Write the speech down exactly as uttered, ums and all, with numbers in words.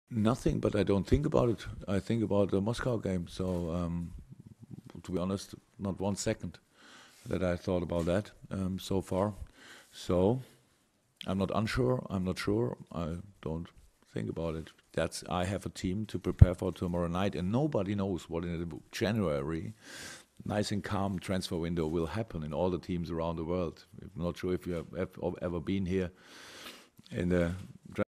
Nothing, but I don't think about it. I think about the Moscow game. So, um, to be honest, not one second that I thought about that um, so far. So, I'm not unsure. I'm not sure. I don't think about it. That's I have a team to prepare for tomorrow night, and nobody knows what in the January, nice and calm transfer window will happen in all the teams around the world. I'm not sure if you have ever been here in the